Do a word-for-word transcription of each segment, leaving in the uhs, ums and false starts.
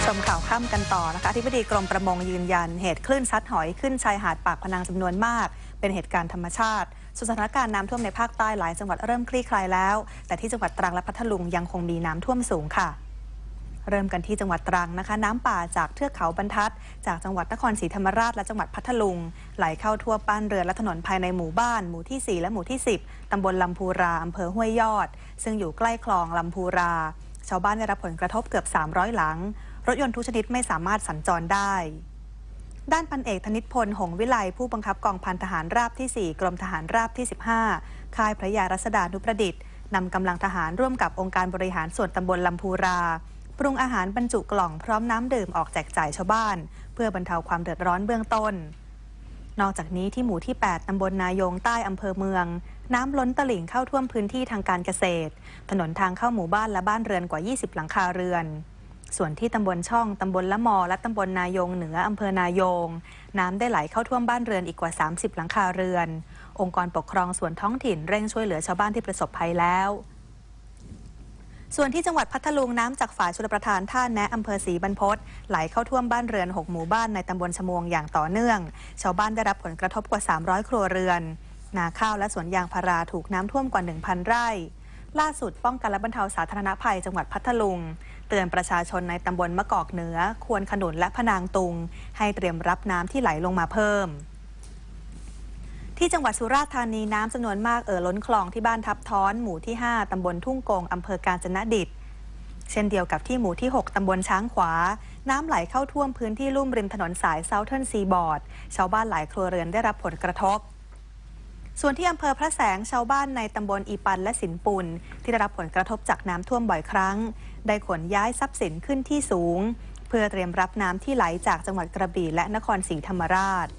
ชมข่าวค่ำกันต่อนะคะอธิบดีกรมประมงยืนยันเหตุคลื่นซัดหอยขึ้นชายหาดปากพนังจำนวนมากเป็นเหตุการณ์ธรรมชาติสถานการณ์น้ำท่วมในภาคใต้หลายจังหวัดเริ่มคลี่คลายแล้วแต่ที่จังหวัดตรังและพัทลุงยังคงมีน้ำท่วมสูงค่ะเริ่มกันที่จังหวัดตรังนะคะน้ำป่าจากเทือกเขาบรรทัดจากจังหวัดนครศรีธรรมราชและจังหวัดพัทลุงไหลเข้าทั่วบ้านเรือนและถนนภายในหมู่บ้านหมู่ที่สี่และหมู่ที่สิบตำบลลำพูราอำเภอห้วยยอดซึ่งอยู่ใกล้คลองลำพูราชาวบ้านได้รับผลกระทบเกือบสามร้อยหลังรถยนต์ทุกชนิดไม่สามารถสัญจรได้ด้านพันเอกธนิตพลหงส์วิไลผู้บังคับกองพันทหารราบที่สี่กรมทหารราบที่สิบห้าค่ายพระยารัศดานุประดิษฐ์นำกำลังทหารร่วมกับองค์การบริหารส่วนตำบลลำพูราปรุงอาหารบรรจุกล่องพร้อมน้ำดื่มออกแจกจ่ายชาวบ้านเพื่อบรรเทาความเดือดร้อนเบื้องต้นนอกจากนี้ที่หมู่ที่แปดตำบลนายงใต้อำเภอเมืองน้ำล้นตลิ่งเข้าท่วมพื้นที่ทางการเกษตรถนนทางเข้าหมู่บ้านและบ้านเรือนกว่ายี่สิบหลังคาเรือนส่วนที่ตำบลช่องตำบลละมอและตำบลนายงเหนืออำเภอนายงน้ำได้ไหลเข้าท่วมบ้านเรือนอีกกว่าสามสิบหลังคาเรือนองค์กรปกครองส่วนท้องถิ่นเร่งช่วยเหลือชาวบ้านที่ประสบภัยแล้วส่วนที่จังหวัดพัทลุงน้ำจากฝ่ายชลประทานท่าแนะอำเภอศรีบรรพตไหลเข้าท่วมบ้านเรือนหกหมู่บ้านในตำบลชมวงอย่างต่อเนื่องชาวบ้านได้รับผลกระทบกว่าสามร้อยครัวเรือนนาข้าวและสวนยางพาราถูกน้ำท่วมกว่า หนึ่งพัน ไร่ล่าสุดป้องกันและบรรเทาสาธารณภัยจังหวัดพัทลุงเตือนประชาชนในตำบลมะกอกเหนือควนขนุนและพนางตุงให้เตรียมรับน้ำที่ไหลลงมาเพิ่มที่จังหวัดสุราษฎร์ธานีน้ำจำนวนมากเอ่อล้นคลองที่บ้านทับท้อนหมู่ที่ห้าตำบลทุ่งกงอำเภอกาญจนดิตเช่นเดียวกับที่หมู่ที่หกตำบลช้างขวาน้ำไหลเข้าท่วมพื้นที่ลุ่มริมถนนสายเซาเทิร์นซีบอร์ดชาวบ้านหลายครัวเรือนได้รับผลกระทบส่วนที่อำเภอพระแสงชาวบ้านในตำบลอีปันและสินปุนที่ได้รับผลกระทบจากน้ำท่วมบ่อยครั้งได้ขนย้ายทรัพย์สินขึ้นที่สูงเพื่อเตรียมรับน้ำที่ไหลจากจังหวัดกระบี่และนครศรีธรรมราช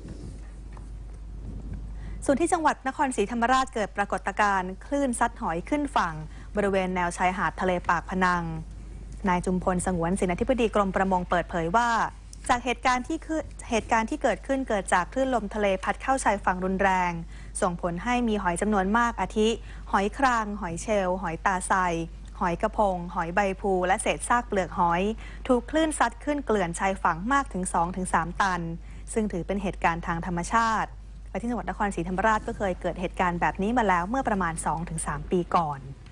ส่วนที่จังหวัดนครศรีธรรมราชเกิดปรากฏการณ์คลื่นซัดหอยขึ้นฝั่งบริเวณแนวชายหาดทะเลปากพนังนายจุมพลสงวนศิลป์อธิบดีกรมประมงเปิดเผยว่าจากเหตุการณ์ที่คือเหตุการณ์ที่เกิดขึ้นเกิดจากคลื่นลมทะเลพัดเข้าชายฝั่งรุนแรงส่งผลให้มีหอยจำนวนมากอาทิหอยครางหอยเชลล์หอยตาไซหอยกระพงหอยใบพลูและเศษซากเปลือกหอยถูกคลื่นซัดขึ้นเกลื่อนชายฝั่งมากถึง สองถึงสาม ตันซึ่งถือเป็นเหตุการณ์ทางธรรมชาติและที่จังหวัดนครศรีธรรมราชก็เคยเกิดเหตุการณ์แบบนี้มาแล้วเมื่อประมาณ สองถึงสาม ปีก่อน